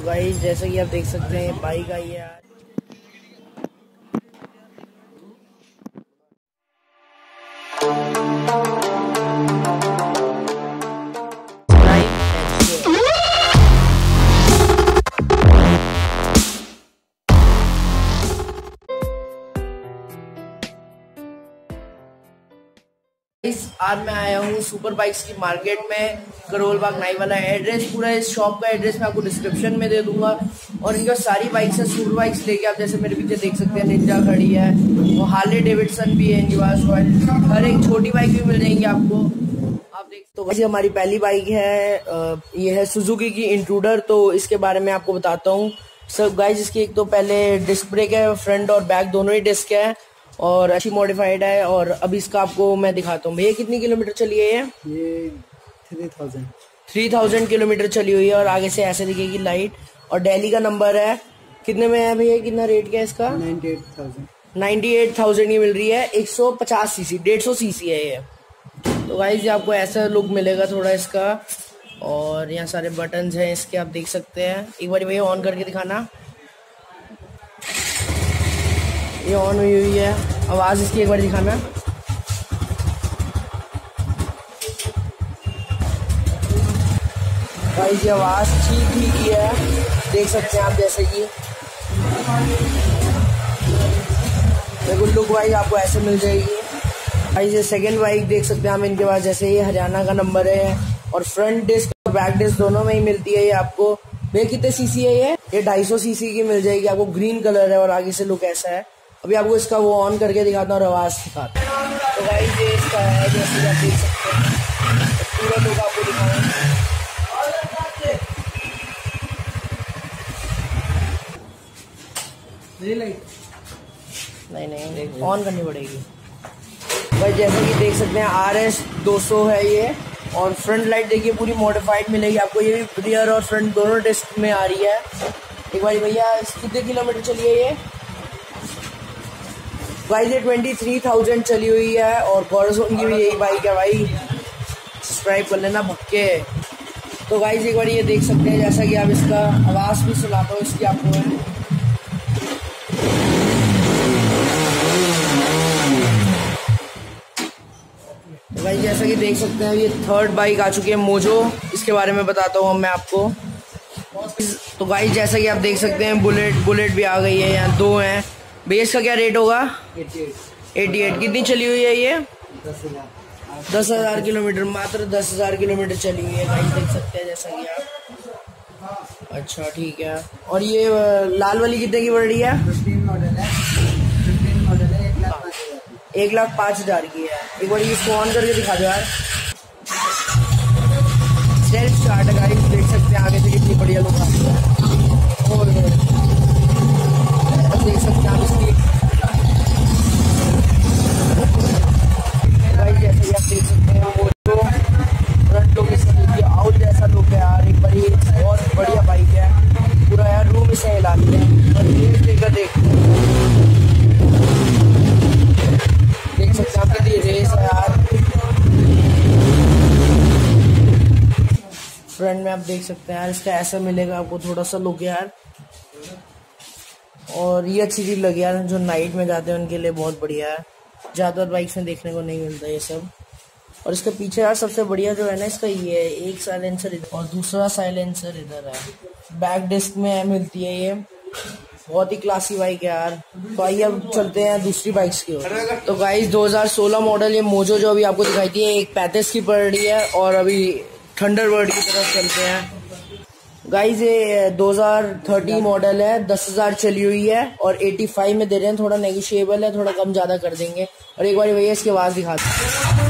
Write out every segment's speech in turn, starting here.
Guys जैसा कि आप देख सकते हैं बाइक आई है आज। आज मैं आया हूँ सुपर बाइक्स की मार्केट में, करोल बाग नाई वाला। एड्रेस पूरा इस शॉप का एड्रेस मैं आपको डिस्क्रिप्शन में दे दूंगा। और इनका सारी बाइक्स है, सुपर बाइक्स लेके आप जैसे मेरे पीछे देख सकते हैं निंजा खड़ी है, और हार्ले डेविडसन भी है इनके पास। हर एक छोटी बाइक भी मिल जाएंगी आपको। आप देख तो वैसे हमारी पहली बाइक है, ये है सुजुकी की इंट्रूडर। तो इसके बारे में आपको बताता हूँ सब गाइस। इसकी एक तो पहले डिस्क ब्रेक है, फ्रंट और बैक दोनों ही डिस्क है और अच्छी मॉडिफाइड है। और अभी इसका आपको मैं दिखाता हूँ। भैया कितनी किलोमीटर चली है ये 3000 किलोमीटर चली हुई है। और आगे से ऐसे दिखेगी लाइट, और दिल्ली का नंबर है। कितने में है भैया, कितना रेट क्या है इसका? 98,000 की मिल रही है। 150 सीसी 150 सीसी है ये। तो गाइस आपको ऐसा लुक मिलेगा थोड़ा इसका। और यहाँ सारे बटन्स हैं इसके, आप देख सकते हैं। एक बार भैया ऑन करके दिखाना। ये ऑन हुई है। आवाज इसकी एक बार दिखाना। गाइस ये आवाज ठीक ही है, देख सकते हैं आप। जैसे कि बिल्कुल लुक वाइज आपको ऐसे मिल जाएगी। गाइस ये सेकंड बाइक देख सकते हैं हम इनके पास। जैसे ये हरियाणा का नंबर है और फ्रंट डिस्क और बैक डिस्क दोनों में ही मिलती है ये आपको। भैया कितने सीसी है ये 250 सीसी की मिल जाएगी आपको। ग्रीन कलर है और आगे से लुक ऐसा है। अभी आपको इसका वो ऑन करके दिखाता हूँ और आवाज दिखाता हूँ। तो गाइस ये इसका है, जैसे आप देख सकते हैं। पूरा लुक आपको दिखाऊंगा। नहीं ऑन करनी पड़ेगी भाई। जैसे कि देख सकते हैं RS 200 है ये। और फ्रंट लाइट देखिए पूरी मॉडिफाइड मिलेगी आपको। ये भी रियर और फ्रंट दोनों डिस्क में आ रही है। एक बार भैया कितने किलोमीटर चली है ये? गाइस ये 23,000 चली हुई है। और गॉर्डजोन की भी यही बाइक है भाई, सब्सक्राइब कर लेना भक्के। तो गाइस एक बार ये देख सकते हैं, जैसा कि आप इसका आवाज भी सुनाता हूँ इसकी आपको है। तो गाइस जैसा कि देख सकते हैं ये थर्ड बाइक आ चुकी है मोजो। इसके बारे में बताता हूँ मैं आपको। तो गाइस जैसा कि आप देख सकते हैं बुलेट भी आ गई है। यहाँ दो हैं। भैया इसका क्या रेट होगा? 88। कितनी चली हुई है ये? 10,000 किलोमीटर। मात्र 10,000 किलोमीटर चली हुई है गाइस, देख सकते हैं जैसा कि आप। अच्छा ठीक है। और ये लाल वाली कितने की पड़ रही है? 15 मॉडल है 1,05,000 की है। एक बार इसको ऑन करके दिखा दो यार। सेल्फ स्टार्ट है गाइस, देख सकते हैं आगे से कितनी बढ़िया लुक आती है। और देख सकते हैं आप इसकी गाइस, जैसे कि आप देख सकते हैं वो जो फ्रंट लुक इसकी आउट जैसा लुक है यार। एक बड़ी बहुत बढ़िया बाइक है। पूरा यार रूम इसे हिला दिया है। और देख सकते हैं आप कितनी रेस है यार। फ्रंट में आप देख सकते हैं यार इसका ऐसा मिलेगा आपको थोड़ा सा लुक यार। और ये अच्छी चीज लगी यार, जो नाइट में जाते हैं उनके लिए बहुत बढ़िया है। ज्यादातर बाइक्स में देखने को नहीं मिलता ये सब। और इसके पीछे यार सबसे बढ़िया जो है ना इसका ये है, एक साइलेंसर इधर और दूसरा साइलेंसर इधर है। बैक डिस्क में मिलती है ये। बहुत ही क्लासी बाइक है यार। तो आइए अब चलते हैं दूसरी बाइक्स की ओर। तो गाइस 2016 मॉडल ये मोजो जो अभी आपको दिखाई थी 1,35 की पड़ रही है। और अभी थंडरबर्ड की तरफ चलते हैं। गाइस ये 2013 मॉडल है, 10,000 चली हुई है और 85 में दे रहे हैं। थोड़ा नेगोशिएबल है, थोड़ा कम ज्यादा कर देंगे। और एक बार भैया इसकी आवाज दिखाते हैं।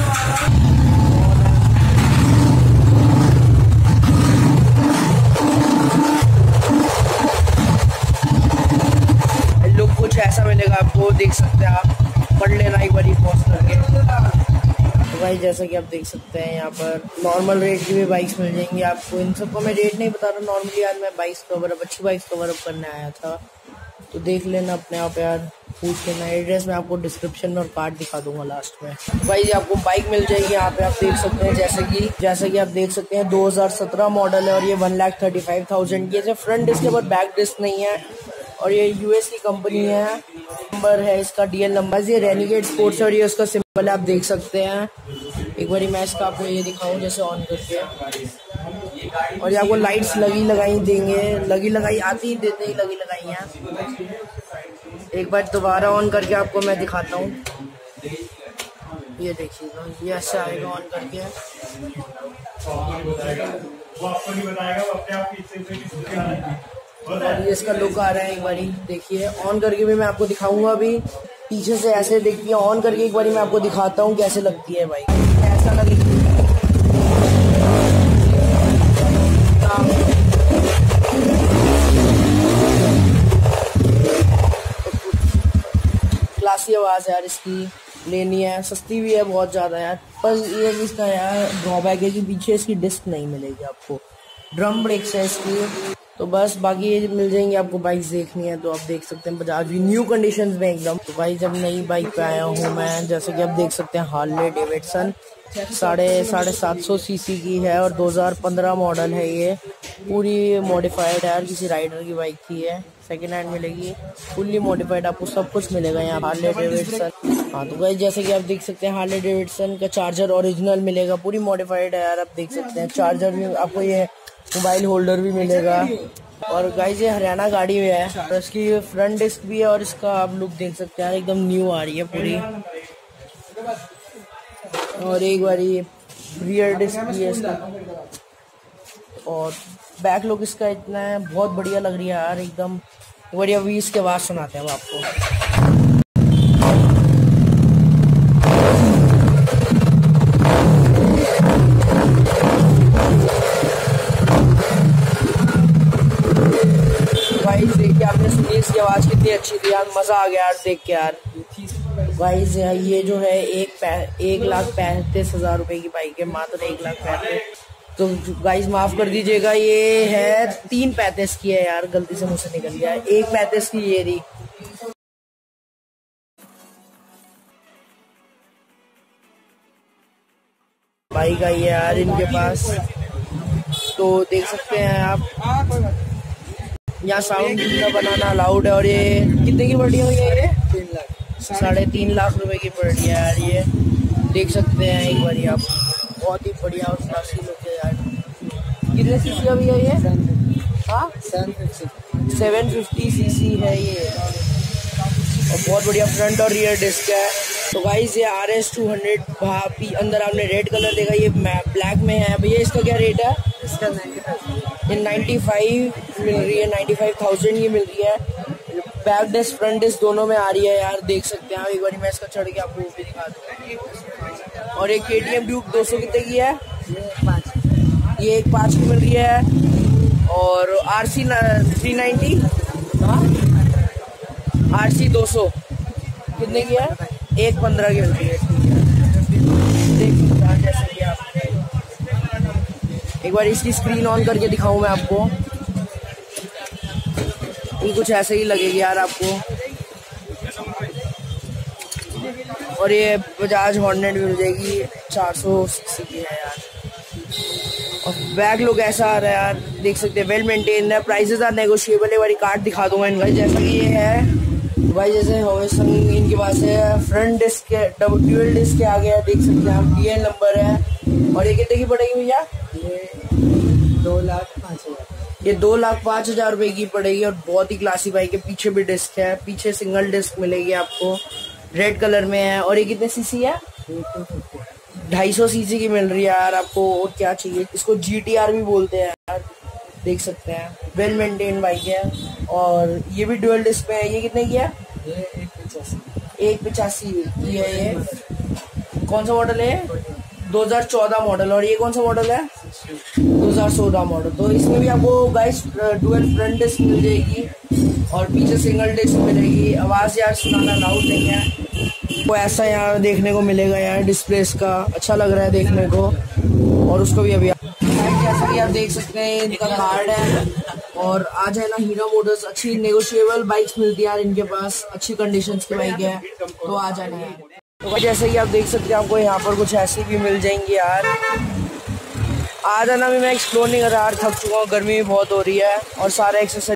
लुक कुछ ऐसा मिलेगा आपको, देख सकते हैं आप। पढ़ लेना एक बार पॉज करके। तो भाई जैसा कि आप देख सकते हैं यहाँ पर नॉर्मल रेट की भी बाइक्स मिल जाएंगी आपको। इन सबको मैं रेट नहीं बता रहा नॉर्मली यार, मैं बाइक्स कवर अप अच्छी बाइक्स कवर अप करने आया था। तो देख लेना अपने आप यार। पूछ लेना। एड्रेस मैं आपको डिस्क्रिप्शन में और कार्ड दिखा दूंगा लास्ट में। भाई ये आपको बाइक मिल जाएगी यहाँ पे, आप देख सकते हैं। जैसे कि आप देख सकते हैं 2017 मॉडल है और ये 1,35,000 की है। फ्रंट डिस्क के बाद बैक डिस्क नहीं है और ये यूएस की कंपनी है। नंबर है इसका डीएल नंबर। ये रेनिगेट स्पोर्ट्स है और ये उसका सिंबल है, आप देख सकते हैं। एक बार मैं इसका आपको ये दिखाऊं जैसे ऑन करके, और ये आपको लाइट्स लगी लगाई देंगे, लगी लगाई आती ही देते ही लगी लगाई हैं। एक बार दोबारा ऑन करके आपको मैं दिखाता हूँ। ये देखिएगा, ये ऐसे आएगा ऑन करके। और ये इसका लुक आ रहा है, एक बारी देखिए। ऑन करके भी मैं आपको दिखाऊंगा अभी। पीछे से ऐसे दिखती है, ऑन करके एक बारी मैं आपको दिखाता हूँ कैसे लगती है बाइक। ऐसा लगेगी क्लासी आवाज है यार इसकी। लेनी है, सस्ती भी है बहुत ज्यादा यार। पर ये इसका यार ड्रॉबैक है कि पीछे इसकी डिस्क नहीं मिलेगी आपको। ड्रम ब्रेक्स है इसकी। तो बस बाकी ये मिल जाएंगे आपको। बाइक देखनी है तो आप देख सकते हैं बजाज भी न्यू कंडीशन में एकदम। तो भाई जब नई बाइक पे आया हूँ मैं, जैसे कि आप देख सकते हैं हार्ले डेविडसन 750 सीसी की है और 2015 मॉडल है। ये पूरी मॉडिफाइड है यार, किसी राइडर की बाइक की है। सेकेंड हैंड मिलेगी, फुल्ली मॉडिफाइड, आपको सब कुछ मिलेगा यहाँ हार्ले डेविडसन। हाँ तो भाई जैसे कि आप देख सकते हैं हार्ले डेविडसन का चार्जर ओरिजिनल मिलेगा, पूरी मॉडिफाइड है यार। आप देख सकते हैं चार्जर भी आपको, ये मोबाइल होल्डर भी मिलेगा। और गाइस ये हरियाणा गाड़ी में है तो इसकी फ्रंट डिस्क भी है और इसका आप लुक देख सकते हैं एकदम न्यू आ रही है पूरी। और एक बार ये रियर डिस्क भी है इसका और बैक लुक इसका इतना है, बहुत बढ़िया लग रही है यार एकदम बढ़िया। भी इसके आवाज सुनाते हैं हम आपको। आपने सुनी इसकी आवाज कितनी अच्छी थी यार, मजा आ गया यार देख के यार। गाइस ये जो है 1,35,000 रुपए की बाइक है, मात्र 1,35,000। तो गाइस माफ कर दीजिएगा, ये है 3,35,000 की है यार, गलती से मुझसे निकल गया। 1,35,000 की ये रही बाइक आई है यार इनके पास। तो देख सकते हैं आप यहाँ साउंड का बनाना अलाउड है। और ये कितने की पड़ रही है ये? 3.5 लाख रुपए की पड़ रही है यार। ये देख सकते हैं एक बार आप, बहुत ही बढ़िया और क्लासी लुक है यार। कितने सीसी का भी है ये? हाँ 750 सीसी है ये और बहुत बढ़िया फ्रंट और रियर डिस्क है। तो गाइस ये RS200 अंदर आपने रेड कलर देखा, ये ब्लैक में है भैया। इसका क्या रेट है? इसका 95 मिल रही है, 95,000 की मिल रही है। बैक डिस्क फ्रंट डिस्क दोनों में आ रही है यार, देख सकते हैं। एक बार मैं इसका चढ़ के आपको वो भी दिखा दूंगा। और एक KTM ड्यूक 200 कितने की है? ये 1,5 की मिल रही है। और RC 390 RC 200 कितने की है? 1,15 की मिल रही है। देख सकते हैं जैसे कि आप एक बार इसकी स्क्रीन ऑन करके दिखाऊं मैं आपको, ये कुछ ऐसे ही लगेगी यार आपको। और ये बजाज हॉर्नेट मिल जाएगी, 400 सीसी की है यार। और बैक लुक ऐसा आ रहा है यार, देख सकते हैं वेल मेंटेन है। प्राइसेस आर नेगोशिएबल है। वाली कार्ड दिखा दूंगा इनका, जैसा कि ये है भाई। जैसे होवेसन इनके पास है, फ्रंट डिस्क के ड्यूअल डिस्क के आगे है, देख सकते हैं आप। DL नंबर है। और ये कितने की पड़ेगी भैया? ये 2,05,000। ये 2,05,000 रुपए की पड़ेगी और बहुत ही क्लासी बाइक है। पीछे भी डिस्क है, पीछे सिंगल डिस्क मिलेगी आपको, रेड कलर में है। और ये कितने सीसी है? 250 सीसी की मिल रही है यार आपको। और क्या चाहिए, इसको GTR भी बोलते हैं यार, देख सकते हैं। वेल मेंटेन बाइक है और ये भी डुअल डिस्क पे है। ये कितने की है? 1,85 की है। ये कौन सा मॉडल है? 2014 मॉडल। और ये कौन सा मॉडल है? 2016 मॉडल। तो इसमें भी आपको गाइस डुअल फ्रंट डिस्क मिल जाएगी और पीछे सिंगल डिस्क मिलेगी। आवाज यार सुनाना अलाउड नहीं है। वो ऐसा यहाँ देखने को मिलेगा यार, डिस्प्ले का अच्छा लग रहा है देखने को। और उसको भी अभी जैसा कि आप देख सकते हैं इनका कार्ड है और आ जाए ना हीरो मोटर्स, अच्छी नेगोशिएबल बाइक्स मिलती है यार इनके पास, अच्छी कंडीशंस की बाइक है, तो आ जाना यार। तो जैसे कि आप देख सकते हैं आपको यहाँ पर कुछ ऐसी भी मिल जाएंगी यार। आ जाना। भी मैं एक्सप्लोर नहीं कर रहा यार, थक चुका हूँ, गर्मी भी बहुत हो रही है और सारे एक्सरसाइज